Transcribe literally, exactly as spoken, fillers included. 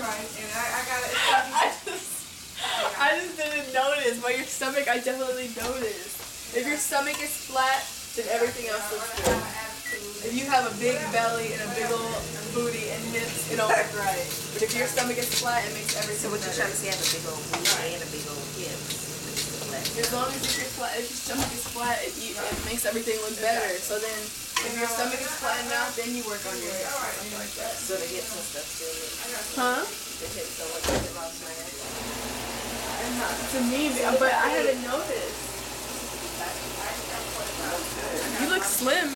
right. And I, I got it. I just, I just didn't notice, but your stomach, I definitely noticed. If your stomach is flat, then everything else looks good. If you have a big belly and a big old booty and hips, it don't look right. But if your stomach is flat, it makes everything So what better. you're trying to say, have a big old booty and a big old hips. As long as if your, flat, if your stomach is flat, it, you, it makes everything look better. So then, if your stomach is flat enough, then you work on your hips or something like that. So the hips and stuff still look. Huh? The hips don't look like they're all smashed. To me, but I hadn't noticed. You look slim.